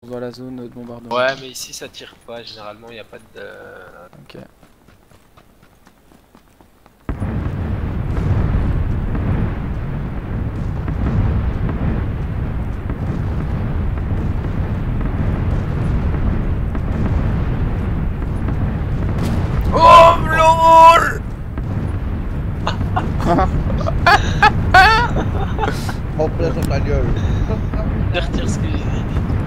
On voit la zone de bombardement. Ouais, mais ici ça tire pas, généralement il n'y a pas de... Ok. Oh lol. En plein sur ta gueule. Je retire ce que j'ai dit.